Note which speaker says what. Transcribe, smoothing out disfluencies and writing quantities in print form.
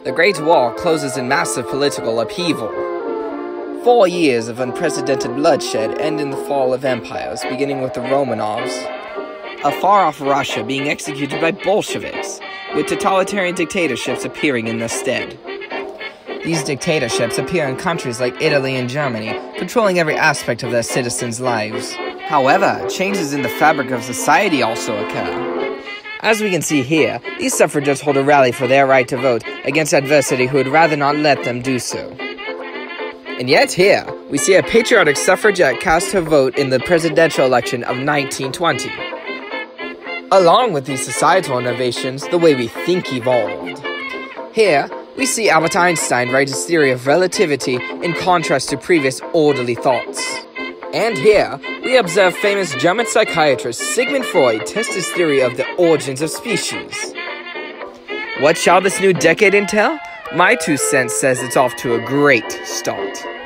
Speaker 1: The Great War closes in massive political upheaval. 4 years of unprecedented bloodshed end in the fall of empires, beginning with the Romanovs, a far-off Russia being executed by Bolsheviks, with totalitarian dictatorships appearing in their stead. These dictatorships appear in countries like Italy and Germany, controlling every aspect of their citizens' lives. However, changes in the fabric of society also occur. As we can see here, these suffragettes hold a rally for their right to vote against adversity who would rather not let them do so. And yet here, we see a patriotic suffragette cast her vote in the presidential election of 1920. Along with these societal innovations, the way we think evolved. Here, we see Albert Einstein write his theory of relativity in contrast to previous orderly thoughts. And here, we observe famous German psychiatrist Sigmund Freud test his theory of the origins of species. What shall this new decade entail? My 2 cents says it's off to a great start.